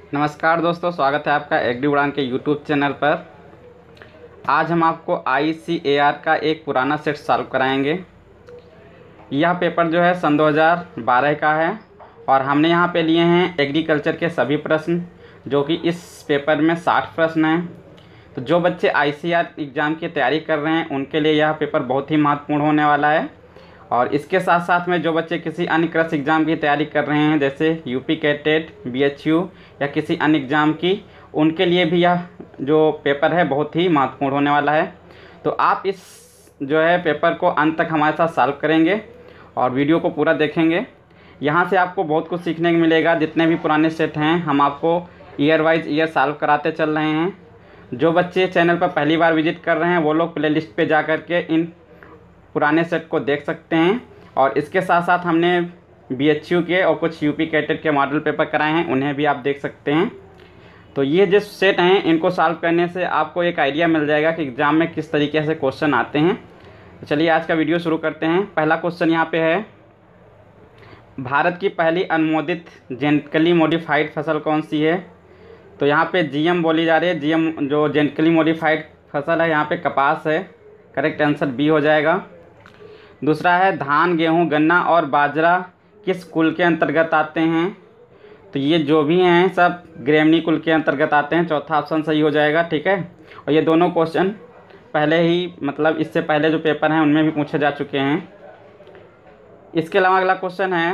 नमस्कार दोस्तों, स्वागत है आपका एग्री उड़ान के यूट्यूब चैनल पर। आज हम आपको ICAR का एक पुराना सेट सॉल्व कराएंगे। यह पेपर जो है सन 2012 का है और हमने यहाँ पे लिए हैं एग्रीकल्चर के सभी प्रश्न, जो कि इस पेपर में 60 प्रश्न हैं। तो जो बच्चे ICAR एग्ज़ाम की तैयारी कर रहे हैं उनके लिए यह पेपर बहुत ही महत्वपूर्ण होने वाला है। और इसके साथ साथ में जो बच्चे किसी अन्य कृषि एग्ज़ाम की तैयारी कर रहे हैं, जैसे यूपी कैटेट, BHU या किसी अन्य एग्ज़ाम की, उनके लिए भी यह जो पेपर है बहुत ही महत्वपूर्ण होने वाला है। तो आप इस जो है पेपर को अंत तक हमारे साथ सॉल्व करेंगे और वीडियो को पूरा देखेंगे। यहाँ से आपको बहुत कुछ सीखने को मिलेगा। जितने भी पुराने सेट हैं हम आपको ईयर वाइज ईयर सॉल्व कराते चल रहे हैं। जो बच्चे चैनल पर पहली बार विजिट कर रहे हैं वो लोग प्लेलिस्ट पे जा कर के इन पुराने सेट को देख सकते हैं। और इसके साथ साथ हमने BHU के और कुछ यूपी कैटेट के मॉडल पेपर कराए हैं, उन्हें भी आप देख सकते हैं। तो ये जो सेट हैं इनको सॉल्व करने से आपको एक आइडिया मिल जाएगा कि एग्ज़ाम में किस तरीके से क्वेश्चन आते हैं। तो चलिए आज का वीडियो शुरू करते हैं। पहला क्वेश्चन यहाँ पे है, भारत की पहली अनुमोदित जेनेटिकली मॉडिफाइड फसल कौन सी है? तो यहाँ पे GM बोली जा रही है। GM जो जेनेटिकली मॉडिफाइड फसल है यहाँ पे कपास है। करेक्ट आंसर B हो जाएगा। दूसरा है, धान, गेहूं, गन्ना और बाजरा किस कुल के अंतर्गत आते हैं? तो ये जो भी हैं सब ग्रेमनी कुल के अंतर्गत आते हैं। चौथा ऑप्शन सही हो जाएगा। ठीक है, और ये दोनों क्वेश्चन पहले ही मतलब इससे पहले जो पेपर हैं उनमें भी पूछे जा चुके हैं। इसके अलावा अगला क्वेश्चन है,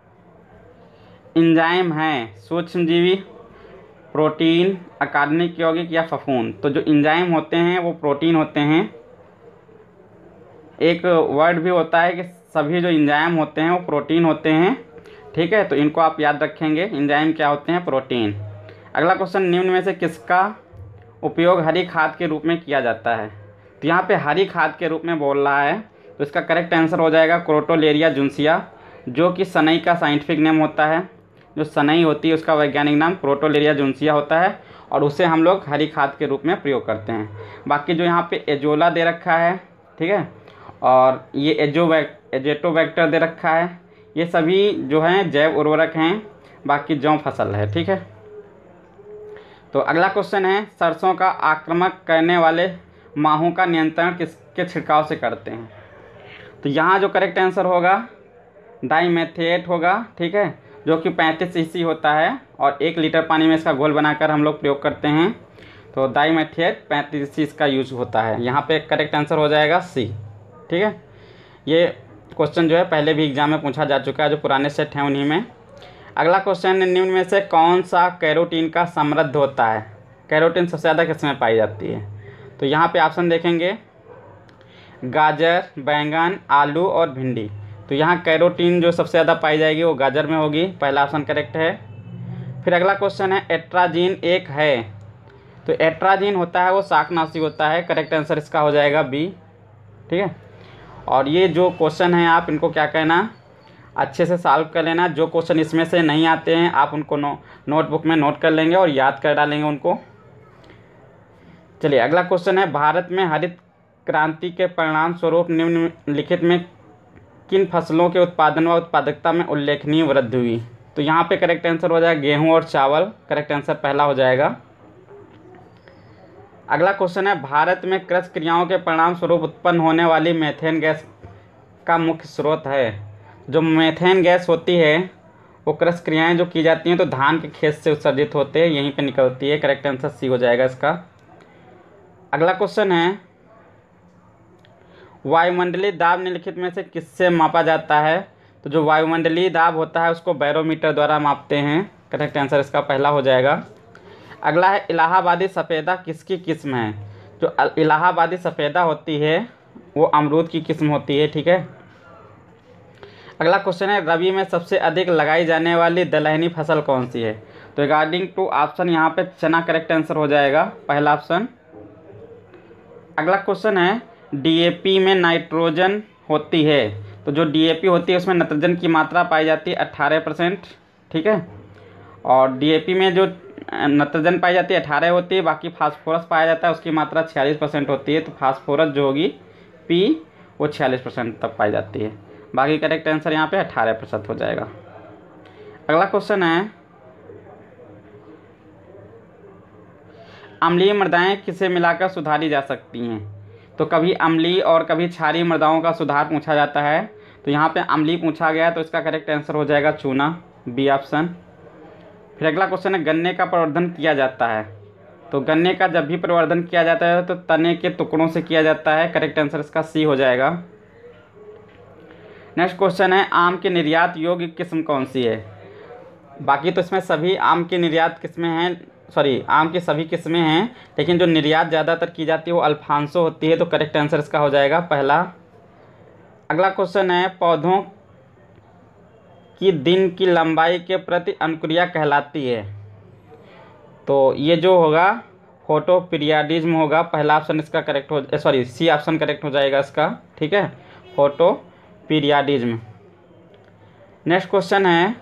एंजाइम है सूक्ष्मजीवी, प्रोटीन, अकार्बनिक यौगिक या फफूंद? तो जो एंजाइम होते हैं वो प्रोटीन होते हैं। एक वर्ड भी होता है कि सभी जो एंजाइम होते हैं वो प्रोटीन होते हैं। ठीक है, तो इनको आप याद रखेंगे। एंजाइम क्या होते हैं? प्रोटीन। अगला क्वेश्चन, निम्न में से किसका उपयोग हरी खाद के रूप में किया जाता है? तो यहाँ पे हरी खाद के रूप में बोल रहा है, तो इसका करेक्ट आंसर हो जाएगा क्रोटोलेरिया जुन्सिया, जो कि सनई का साइंटिफिक नेम होता है। जो सनई होती है उसका वैज्ञानिक नाम क्रोटोलेरिया जुन्सिया होता है और उसे हम लोग हरी खाद के रूप में प्रयोग करते हैं। बाकी जो यहाँ पे एजोला दे रखा है, ठीक है, और ये एजेटोबैक्टर दे रखा है, ये सभी जो हैं जैव उर्वरक हैं। बाकी जौ फसल है। ठीक है, तो अगला क्वेश्चन है, सरसों का आक्रमक करने वाले माहों का नियंत्रण किसके छिड़काव से करते हैं? तो यहाँ जो करेक्ट आंसर होगा डाइमेथेट होगा। ठीक है, जो कि 35 cc होता है और 1 लीटर पानी में इसका घोल बनाकर हम लोग प्रयोग करते हैं। तो डाइमेथेट 35 cc इसका यूज होता है। यहाँ पे करेक्ट आंसर हो जाएगा C। ठीक है, ये क्वेश्चन जो है पहले भी एग्जाम में पूछा जा चुका है, जो पुराने सेट हैं उन्हीं में। अगला क्वेश्चन, निम्न में से कौन सा कैरोटीन का समृद्ध होता है? कैरोटीन सबसे ज़्यादा किसमें पाई जाती है? तो यहाँ पे ऑप्शन देखेंगे, गाजर, बैंगन, आलू और भिंडी। तो यहाँ कैरोटीन जो सबसे ज़्यादा पाई जाएगी वो गाजर में होगी। पहला ऑप्शन करेक्ट है। फिर अगला क्वेश्चन है, एट्राजीन एक है? तो एट्राजीन होता है वो शाकनाशी होता है। करेक्ट आंसर इसका हो जाएगा B। ठीक है, और ये जो क्वेश्चन है आप इनको क्या कहना, अच्छे से सॉल्व कर लेना। जो क्वेश्चन इसमें से नहीं आते हैं आप उनको नोटबुक में नोट कर लेंगे और याद कर डालेंगे उनको। चलिए अगला क्वेश्चन है, भारत में हरित क्रांति के परिणाम स्वरूप निम्नलिखित में किन फसलों के उत्पादन व उत्पादकता में उल्लेखनीय वृद्धि हुई? तो यहाँ पे करेक्ट आंसर हो जाएगा गेहूँ और चावल। करेक्ट आंसर पहला हो जाएगा। अगला क्वेश्चन है, भारत में कृषि क्रियाओं के परिणाम स्वरूप उत्पन्न होने वाली मीथेन गैस का मुख्य स्रोत है? जो मीथेन गैस होती है वो कृषि क्रियाएं जो की जाती हैं तो धान के खेत से उत्सर्जित होते हैं, यहीं पे निकलती है। करेक्ट आंसर C हो जाएगा इसका। अगला क्वेश्चन है, वायुमंडलीय दाब निम्नलिखित में से किससे मापा जाता है? तो जो वायुमंडलीय दाब होता है उसको बैरोमीटर द्वारा मापते हैं। करेक्ट आंसर इसका पहला हो जाएगा। अगला है, इलाहाबादी सफ़ेदा किसकी किस्म है? जो इलाहाबादी सफ़ेदा होती है वो अमरूद की किस्म होती है। ठीक है, अगला क्वेश्चन है, रबी में सबसे अधिक लगाई जाने वाली दलहनी फसल कौन सी है? तो अकॉर्डिंग टू ऑप्शन यहाँ पे चना करेक्ट आंसर हो जाएगा, पहला ऑप्शन। अगला क्वेश्चन है, DAP में नाइट्रोजन होती है? तो जो DAP होती है उसमें नाइट्रोजन की मात्रा पाई जाती है 18%। ठीक है, और DAP में जो नाइट्रोजन पाई जाती है 18 होती है, बाकी फास्फोरस पाया जाता है उसकी मात्रा 46% होती है। तो फास्फोरस जो होगी P वो 46% तक पाई जाती है। बाकी करेक्ट आंसर यहाँ पे 18% हो जाएगा। अगला क्वेश्चन है, अम्लीय मृदाएं किसे मिलाकर सुधारी जा सकती हैं? तो कभी अम्लीय और कभी क्षारीय मृदाओं का सुधार पूछा जाता है। तो यहाँ पे अम्लीय पूछा गया है, तो इसका करेक्ट आंसर हो जाएगा चूना, बी ऑप्शन। फिर अगला क्वेश्चन है, गन्ने का प्रवर्धन किया जाता है। तो गन्ने का जब भी प्रवर्धन किया जाता है तो तने के टुकड़ों से किया जाता है। करेक्ट आंसर इसका सी हो जाएगा। नेक्स्ट क्वेश्चन है, आम की निर्यात योग्य किस्म कौन सी है? बाकी तो इसमें सभी आम की निर्यात किस्में हैं, सॉरी आम की सभी किस्में हैं, लेकिन जो निर्यात ज़्यादातर की जाती है वो अल्फांसो होती है। तो करेक्ट आंसर इसका हो जाएगा पहला। अगला क्वेश्चन है, पौधों की दिन की लंबाई के प्रति अनुक्रिया कहलाती है। तो ये जो होगा फोटोपीरियाडिज्म होगा, पहला ऑप्शन इसका करेक्ट हो, सॉरी सी ऑप्शन करेक्ट हो जाएगा इसका, ठीक है, फोटोपीरियाडिज्म। नेक्स्ट क्वेश्चन है,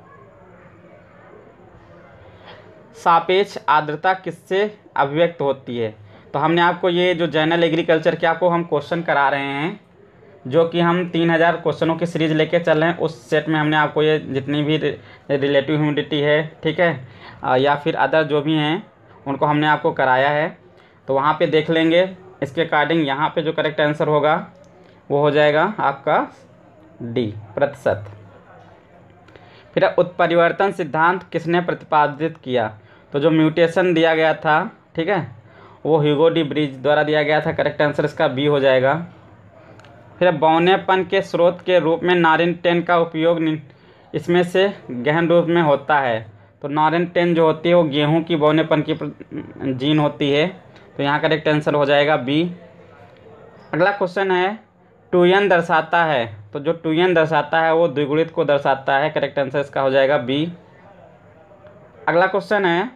सापेक्ष आर्द्रता किससे अभिव्यक्त होती है? तो हमने आपको ये जो जनरल एग्रीकल्चर के आपको हम क्वेश्चन करा रहे हैं, जो कि हम 3000 क्वेश्चनों की सीरीज़ लेके चल रहे हैं, उस सेट में हमने आपको ये जितनी भी रिलेटिव ह्यूमिडिटी है, ठीक है, या फिर अदर जो भी हैं उनको हमने आपको कराया है। तो वहाँ पे देख लेंगे, इसके अकॉर्डिंग यहाँ पे जो करेक्ट आंसर होगा वो हो जाएगा आपका डी, प्रतिशत। फिर उत्परिवर्तन सिद्धांत किसने प्रतिपादित किया? तो जो म्यूटेशन दिया गया था, ठीक है, वो ह्यूगो डी ब्रिज द्वारा दिया गया था। करेक्ट आंसर इसका बी हो जाएगा। फिर बौनेपन के स्रोत के रूप में नारिन टेन का उपयोग इसमें से गहन रूप में होता है। तो नारिन टेन जो होती है वो गेहूं की बौनेपन की जीन होती है। तो यहाँ करेक्ट आंसर हो जाएगा बी। अगला क्वेश्चन है, टूयन दर्शाता है। तो जो टूयन दर्शाता है वो द्विगुणित को दर्शाता है। करेक्ट आंसर इसका हो जाएगा बी। अगला क्वेश्चन है,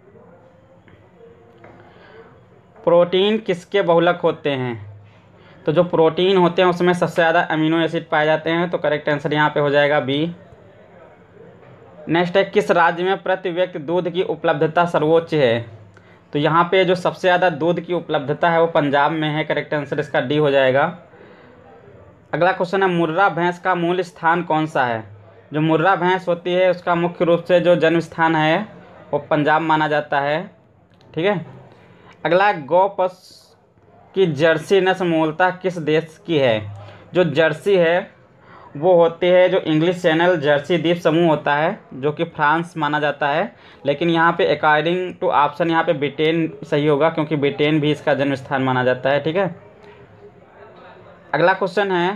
प्रोटीन किसके बहुलक होते हैं? तो जो प्रोटीन होते हैं उसमें सबसे ज़्यादा अमीनो एसिड पाए जाते हैं। तो करेक्ट आंसर यहाँ पे हो जाएगा बी। नेक्स्ट है, किस राज्य में प्रति व्यक्ति दूध की उपलब्धता सर्वोच्च है? तो यहाँ पे जो सबसे ज़्यादा दूध की उपलब्धता है वो पंजाब में है। करेक्ट आंसर इसका डी हो जाएगा। अगला क्वेश्चन है, मुर्रा भैंस का मूल स्थान कौन सा है? जो मुर्रा भैंस होती है उसका मुख्य रूप से जो जन्म स्थान है वो पंजाब माना जाता है, ठीक है। अगला, गौ पशु की जर्सी नस्ल मूलतः किस देश की है? जो जर्सी है वो होती है जो इंग्लिश चैनल जर्सी द्वीप समूह होता है, जो कि फ्रांस माना जाता है। लेकिन यहाँ पे अकॉर्डिंग टू ऑप्शन यहाँ पे ब्रिटेन सही होगा, क्योंकि ब्रिटेन भी इसका जन्म स्थान माना जाता है, ठीक है। अगला क्वेश्चन है,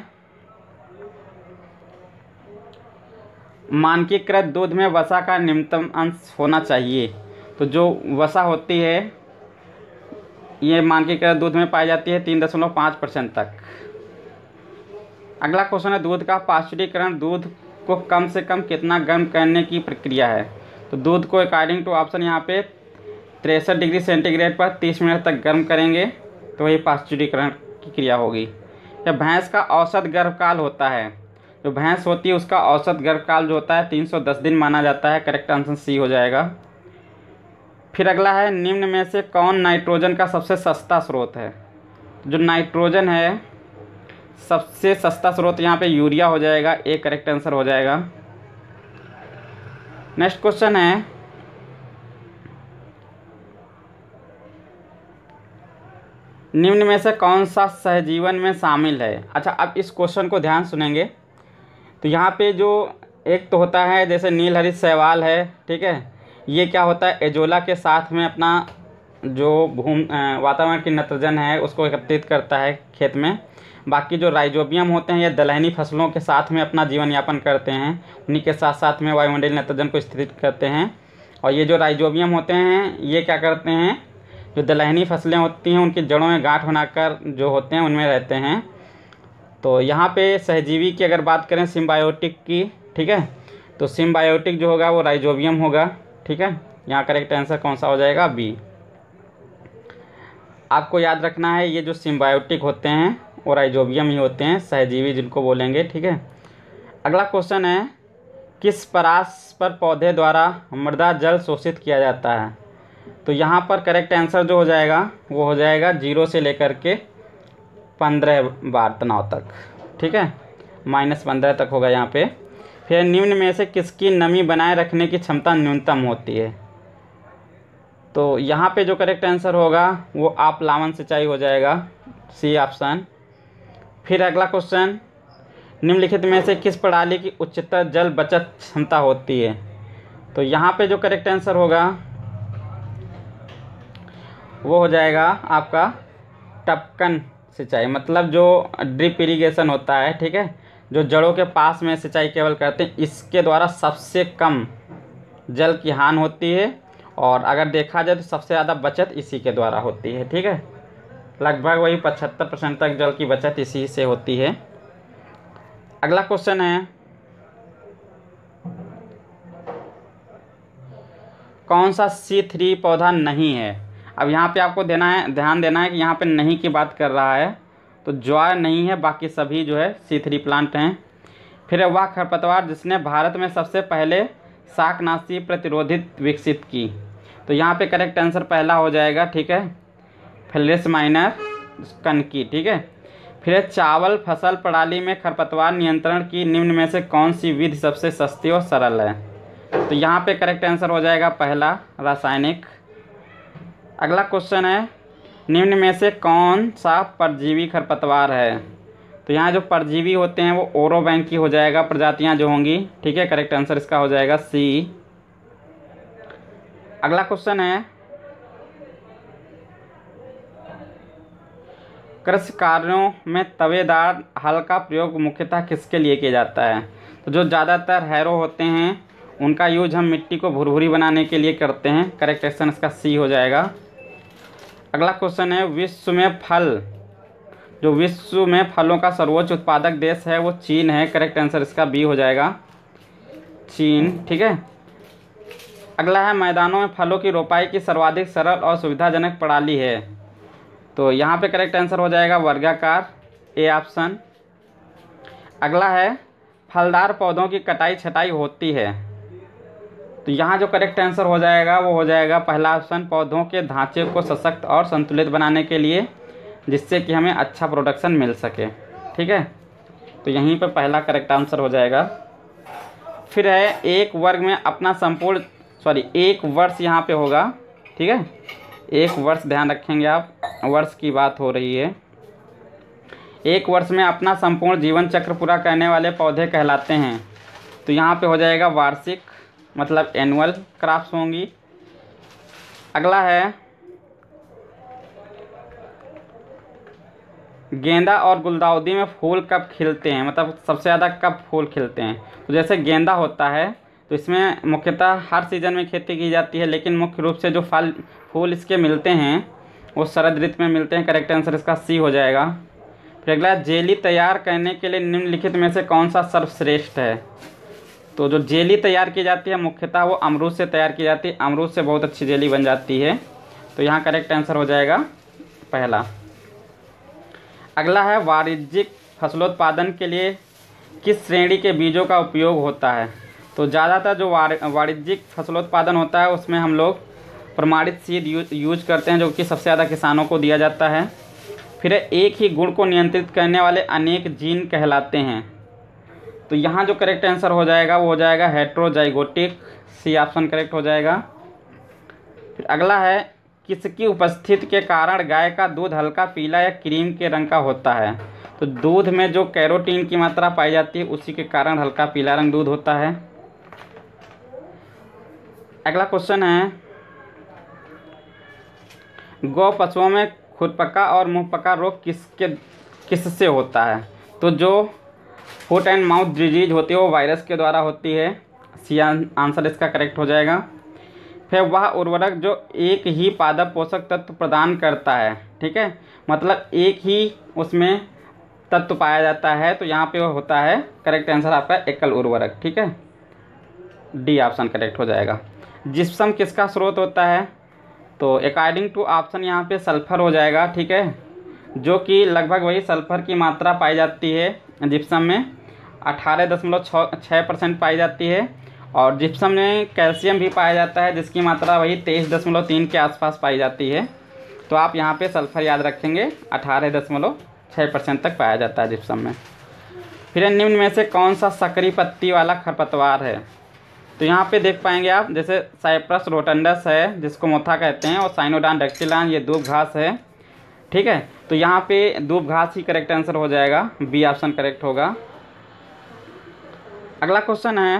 मानकीकृत दूध में वसा का न्यूनतम अंश होना चाहिए। तो जो वसा होती है ये मानकीकृत दूध में पाई जाती है 3.5% तक। अगला क्वेश्चन है, दूध का पाश्चुरीकरण दूध को कम से कम कितना गर्म करने की प्रक्रिया है? तो दूध को अकॉर्डिंग टू ऑप्शन यहाँ पे 63 डिग्री सेंटीग्रेड पर 30 मिनट तक गर्म करेंगे, तो वही पाश्चुरीकरण की क्रिया होगी। या भैंस का औसत गर्भकाल होता है, जो भैंस होती है उसका औसत गर्भकाल जो होता है 310 दिन माना जाता है। करेक्ट आंसर सी हो जाएगा। फिर अगला है, निम्न में से कौन नाइट्रोजन का सबसे सस्ता स्रोत है? जो नाइट्रोजन है सबसे सस्ता स्रोत यहाँ पे यूरिया हो जाएगा, एक करेक्ट आंसर हो जाएगा। नेक्स्ट क्वेश्चन है, निम्न में से कौन सा सहजीवन में शामिल है? अच्छा, अब इस क्वेश्चन को ध्यान सुनेंगे। तो यहाँ पे जो एक तो होता है जैसे नीलहरित शैवाल है, ठीक है, ये क्या होता है एजोला के साथ में अपना जो वातावरण की नाइट्रोजन है उसको एकत्रित करता है खेत में। बाकी जो राइजोबियम होते हैं ये दलहनी फसलों के साथ में अपना जीवन यापन करते हैं, उन्हीं के साथ साथ में वायुमंडलीय नाइट्रोजन को स्थिरित करते हैं। और ये जो राइजोबियम होते हैं ये क्या करते हैं, जो दलहनी फसलें होती हैं उनकी जड़ों में गांठ बनाकर जो होते हैं उनमें रहते हैं। तो यहाँ पे सहजीवी की अगर बात करें सिम्बायोटिक की, ठीक है, तो सिम्बायोटिक जो होगा वो राइजोबियम होगा, ठीक है। यहाँ करेक्ट आंसर कौन सा हो जाएगा? बी। आपको याद रखना है ये जो सिम्बायोटिक होते हैं वो राइजोबियम ही होते हैं, सहजीवी जिनको बोलेंगे, ठीक है। अगला क्वेश्चन है, किस परास पर पौधे द्वारा मृदा जल शोषित किया जाता है? तो यहाँ पर करेक्ट आंसर जो हो जाएगा वो हो जाएगा 0 से लेकर के 15 बार तनाव तक, ठीक है, -15 तक होगा यहाँ पे। फिर निम्न में से किसकी नमी बनाए रखने की क्षमता न्यूनतम होती है? तो यहाँ पे जो करेक्ट आंसर होगा वो आपलावन सिंचाई हो जाएगा, सी ऑप्शन। फिर अगला क्वेश्चन, निम्नलिखित में से किस प्रणाली की उच्चतर जल बचत क्षमता होती है? तो यहाँ पे जो करेक्ट आंसर होगा वो हो जाएगा आपका टपकन सिंचाई, मतलब जो ड्रिप इरिगेशन होता है, ठीक है, जो जड़ों के पास में सिंचाई केवल करते हैं, इसके द्वारा सबसे कम जल की हानि होती है, और अगर देखा जाए तो सबसे ज़्यादा बचत इसी के द्वारा होती है, ठीक है। लगभग वही 75% तक जल की बचत इसी से होती है। अगला क्वेश्चन है, कौन सा C3 पौधा नहीं है? अब यहाँ पे आपको ध्यान देना है कि यहाँ पे नहीं की बात कर रहा है, तो ज्वार नहीं है, बाकी सभी जो है C3 प्लांट हैं। फिर वह खरपतवार जिसने भारत में सबसे पहले शाकनाशी प्रतिरोधित विकसित की? तो यहाँ पे करेक्ट आंसर पहला हो जाएगा, ठीक है, फ्लेस माइनर कनकी, ठीक है। फिर चावल फसल प्रणाली में खरपतवार नियंत्रण की निम्न में से कौन सी विधि सबसे सस्ती और सरल है? तो यहाँ पे करेक्ट आंसर हो जाएगा पहला, रासायनिक। अगला क्वेश्चन है, निम्न में से कौन सा परजीवी खरपतवार है? तो यहाँ जो परजीवी होते हैं वो ओरोबैंकी हो जाएगा, प्रजातियाँ जो होंगी, ठीक है, करेक्ट आंसर इसका हो जाएगा सी। अगला क्वेश्चन है, कृषि कार्यों में तवेदार हल का प्रयोग मुख्यतः किसके लिए किया जाता है? तो जो ज़्यादातर हैरो होते हैं उनका यूज हम मिट्टी को भुरभुरी बनाने के लिए करते हैं, करेक्ट आंसर इसका सी हो जाएगा। अगला क्वेश्चन है, विश्व में फलों का सर्वोच्च उत्पादक देश है वो चीन है, करेक्ट आंसर इसका बी हो जाएगा, चीन, ठीक है। अगला है, मैदानों में फलों की रोपाई की सर्वाधिक सरल और सुविधाजनक प्रणाली है? तो यहाँ पे करेक्ट आंसर हो जाएगा वर्गाकार, ए ऑप्शन। अगला है, फलदार पौधों की कटाई छटाई होती है? तो यहाँ जो करेक्ट आंसर हो जाएगा वो हो जाएगा पहला ऑप्शन, पौधों के ढांचे को सशक्त और संतुलित बनाने के लिए, जिससे कि हमें अच्छा प्रोडक्शन मिल सके, ठीक है। तो यहीं पर पहला करेक्ट आंसर हो जाएगा। फिर है, एक वर्ष यहाँ पे होगा, ठीक है, एक वर्ष ध्यान रखेंगे आप, वर्ष की बात हो रही है। एक वर्ष में अपना संपूर्ण जीवन चक्र पूरा करने वाले पौधे कहलाते हैं? तो यहाँ पे हो जाएगा वार्षिक, मतलब एनुअल क्रॉप्स होंगी। अगला है, गेंदा और गुलदाउदी में फूल कब खिलते हैं, मतलब सबसे ज़्यादा कब फूल खिलते हैं? तो जैसे गेंदा होता है तो इसमें मुख्यतः हर सीज़न में खेती की जाती है, लेकिन मुख्य रूप से जो फूल इसके मिलते हैं वो शरद ऋतु में मिलते हैं, करेक्ट आंसर इसका सी हो जाएगा। फिर अगला, जेली तैयार करने के लिए निम्नलिखित में से कौन सा सर्वश्रेष्ठ है? तो जो जेली तैयार की जाती है मुख्यतः वो अमरूद से तैयार की जाती है, अमरूद से बहुत अच्छी जेली बन जाती है, तो यहाँ करेक्ट आंसर हो जाएगा पहला। अगला है, वाणिज्यिक फसलोत्पादन के लिए किस श्रेणी के बीजों का उपयोग होता है? तो ज़्यादातर जो वाणिज्यिक फसलोत्पादन होता है उसमें हम लोग प्रमाणित सीड यूज करते हैं, जो कि सबसे ज़्यादा किसानों को दिया जाता है। फिर एक ही गुण को नियंत्रित करने वाले अनेक जीन कहलाते हैं? तो यहाँ जो करेक्ट आंसर हो जाएगा वो हो जाएगा हेट्रोजाइगोटिक, सी ऑप्शन करेक्ट हो जाएगा। फिर अगला है, किसकी उपस्थिति के कारण गाय का दूध हल्का पीला या क्रीम के रंग का होता है? तो दूध में जो कैरोटीन की मात्रा पाई जाती है उसी के कारण हल्का पीला रंग दूध होता है। अगला क्वेश्चन है, गौ पशुओं में खुरपका और मुंहपका रोग किससे होता है? तो जो फुट एंड माउथ डिजीज होती है वो वायरस के द्वारा होती है, सी आंसर इसका करेक्ट हो जाएगा। फिर वह उर्वरक जो एक ही पादप पोषक तत्व प्रदान करता है, ठीक है, मतलब एक ही उसमें तत्व पाया जाता है, तो यहाँ पे वो होता है, करेक्ट आंसर आपका एकल उर्वरक, ठीक है, डी ऑप्शन करेक्ट हो जाएगा। जिप्सम किसका स्रोत होता है? तो अकॉर्डिंग टू ऑप्शन यहाँ पे सल्फर हो जाएगा, ठीक है, जो कि लगभग वही सल्फर की मात्रा पाई जाती है जिप्सम में 18.6% पाई जाती है, और जिप्सम में कैल्शियम भी पाया जाता है जिसकी मात्रा वही 23.3 के आसपास पाई जाती है। तो आप यहाँ पे सल्फर याद रखेंगे, 18.6% तक पाया जाता है जिप्सम में। फिर निम्न में से कौन सा सकरी पत्ती वाला खरपतवार है? तो यहाँ पे देख पाएंगे आप, जैसे साइप्रस रोटंडस है जिसको मोथा कहते हैं, और साइनोडान डक्टिलान ये दूब घास है, ठीक है। तो यहाँ पे दूब घास ही करेक्ट आंसर हो जाएगा, बी ऑप्शन करेक्ट होगा। अगला क्वेश्चन है,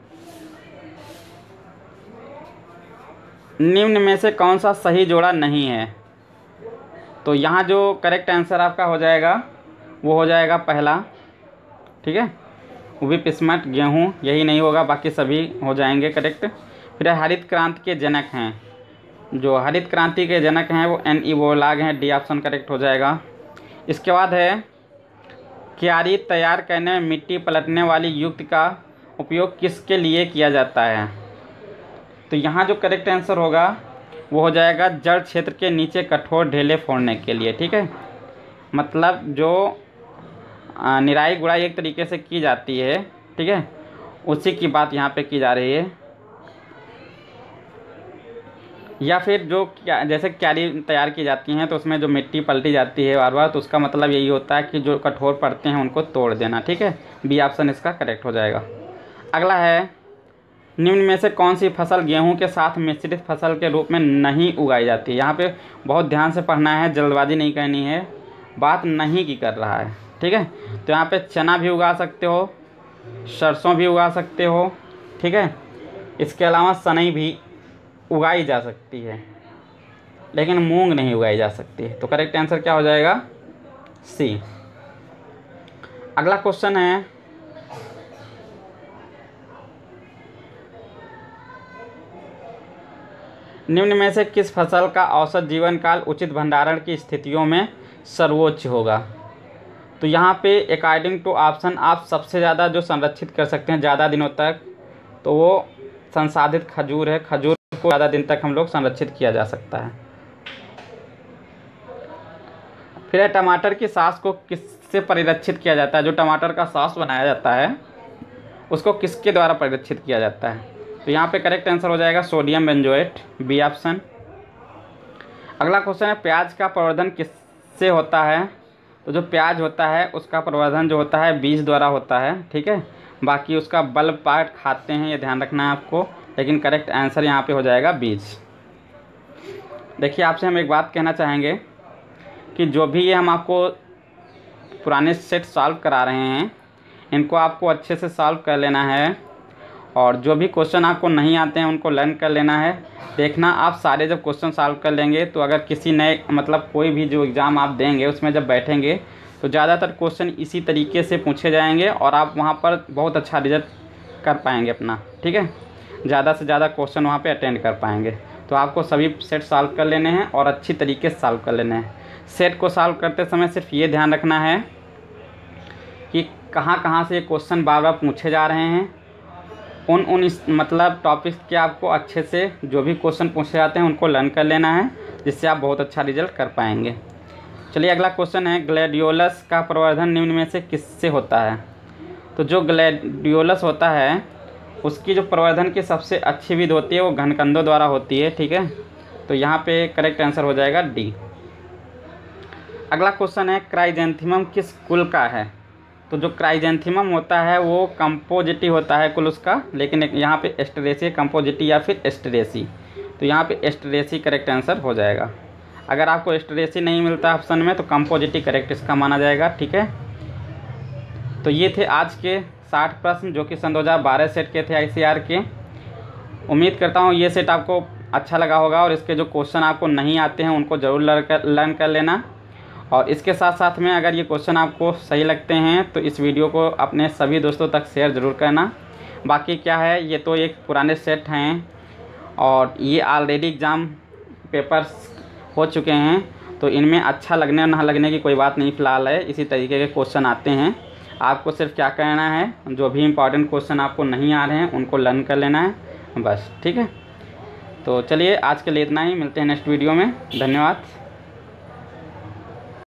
निम्न में से कौन सा सही जोड़ा नहीं है। तो यहाँ जो करेक्ट आंसर आपका हो जाएगा वो हो जाएगा पहला, ठीक है, वो भी पिस्मट गेहूँ, यही नहीं होगा, बाकी सभी हो जाएंगे करेक्ट। फिर हरित क्रांति के जनक हैं, जो हरित क्रांति के जनक हैं वो एन इवोलाग हैं, डी ऑप्शन करेक्ट हो जाएगा। इसके बाद है, क्यारी तैयार करने में मिट्टी पलटने वाली युक्ति का उपयोग किसके लिए किया जाता है। तो यहाँ जो करेक्ट आंसर होगा वो हो जाएगा जड़ क्षेत्र के नीचे कठोर ढेले फोड़ने के लिए, ठीक है। मतलब जो निराई गुड़ाई एक तरीके से की जाती है, ठीक है, उसी की बात यहाँ पे की जा रही है। या फिर जो क्या, जैसे क्यारी तैयार की जाती हैं तो उसमें जो मिट्टी पलटी जाती है बार बार, तो उसका मतलब यही होता है कि जो कठोर पड़ते हैं उनको तोड़ देना, ठीक है। बी ऑप्शन इसका करेक्ट हो जाएगा। अगला है, निम्न में से कौन सी फसल गेहूं के साथ मिश्रित फसल के रूप में नहीं उगाई जाती है। यहाँ पे बहुत ध्यान से पढ़ना है, जल्दबाजी नहीं करनी है, बात नहीं की कर रहा है, ठीक है। तो यहाँ पे चना भी उगा सकते हो, सरसों भी उगा सकते हो, ठीक है। इसके अलावा सनई भी उगाई जा सकती है, लेकिन मूंग नहीं उगाई जा सकती है। तो करेक्ट आंसर क्या हो जाएगा, सी। अगला क्वेश्चन है, निम्न में से किस फसल का औसत जीवन काल उचित भंडारण की स्थितियों में सर्वोच्च होगा। तो यहाँ पे अकॉर्डिंग टू ऑप्शन आप सबसे ज़्यादा जो संरक्षित कर सकते हैं ज़्यादा दिनों तक, तो वो संसाधित खजूर है। खजूर को ज़्यादा दिन तक हम लोग संरक्षित किया जा सकता है। फिर टमाटर की सॉस को किससे परिरक्षित किया जाता है। जो टमाटर का सॉस बनाया जाता है उसको किसके द्वारा परिरक्षित किया जाता है। तो यहाँ पे करेक्ट आंसर हो जाएगा सोडियम बेंजोएट, बी ऑप्शन। अगला क्वेश्चन है, प्याज का प्रवर्धन किससे होता है। तो जो प्याज होता है उसका प्रवर्धन जो होता है बीज द्वारा होता है, ठीक है। बाकी उसका बल्ब पार्ट खाते हैं, ये ध्यान रखना है आपको, लेकिन करेक्ट आंसर यहाँ पे हो जाएगा बीज। देखिए, आपसे हम एक बात कहना चाहेंगे कि जो भी ये हम आपको पुराने सेट सॉल्व करा रहे हैं इनको आपको अच्छे से सॉल्व कर लेना है, और जो भी क्वेश्चन आपको नहीं आते हैं उनको लर्न कर लेना है। देखना, आप सारे जब क्वेश्चन सॉल्व कर लेंगे तो अगर किसी नए मतलब कोई भी जो एग्ज़ाम आप देंगे उसमें जब बैठेंगे तो ज़्यादातर क्वेश्चन इसी तरीके से पूछे जाएंगे और आप वहाँ पर बहुत अच्छा रिजल्ट कर पाएंगे अपना, ठीक है। ज़्यादा से ज़्यादा क्वेश्चन वहाँ पे अटेंड कर पाएंगे। तो आपको सभी सेट सॉल्व कर लेने हैं और अच्छी तरीके से सॉल्व कर लेने हैं। सेट को सॉल्व करते समय सिर्फ ये ध्यान रखना है कि कहाँ कहाँ से ये क्वेश्चन बार बार पूछे जा रहे हैं, उन मतलब टॉपिक्स के आपको अच्छे से जो भी क्वेश्चन पूछे जाते हैं उनको लर्न कर लेना है, जिससे आप बहुत अच्छा रिजल्ट कर पाएंगे। चलिए, अगला क्वेश्चन है, ग्लैडियोलस का प्रवर्धन निम्न में से किससे होता है। तो जो ग्लैडियोलस होता है उसकी जो प्रवर्धन की सबसे अच्छी विधि होती है वो घनकंदों द्वारा होती है, ठीक है। तो यहाँ पे करेक्ट आंसर हो जाएगा डी। अगला क्वेश्चन है, क्राइजेंथीमम किस कुल का है। तो जो क्राइजेंथीमम होता है वो कंपोजिटी होता है कुल उसका, लेकिन यहाँ पे एस्टेरेसी, कंपोजिटी या फिर एस्टेरेसी। तो यहाँ पे एस्टेरेसी करेक्ट आंसर हो जाएगा। अगर आपको एस्टेरेसी नहीं मिलता ऑप्शन में तो कंपोजिटी करेक्ट इसका माना जाएगा, ठीक है। तो ये थे आज के 60 प्रश्न जो कि सन 2012 सेट के थे ICAR के। उम्मीद करता हूँ ये सेट आपको अच्छा लगा होगा और इसके जो क्वेश्चन आपको नहीं आते हैं उनको ज़रूर लर्न कर लेना। और इसके साथ साथ में अगर ये क्वेश्चन आपको सही लगते हैं तो इस वीडियो को अपने सभी दोस्तों तक शेयर ज़रूर करना। बाकी क्या है, ये तो एक पुराने सेट हैं और ये ऑलरेडी एग्ज़ाम पेपर्स हो चुके हैं, तो इनमें अच्छा लगने और ना लगने की कोई बात नहीं फ़िलहाल है। इसी तरीके के क्वेश्चन आते हैं। आपको सिर्फ क्या करना है, जो भी इंपॉर्टेंट क्वेश्चन आपको नहीं आ रहे हैं उनको लर्न कर लेना है बस, ठीक है। तो चलिए, आज के लिए इतना ही, मिलते हैं नेक्स्ट वीडियो में। धन्यवाद।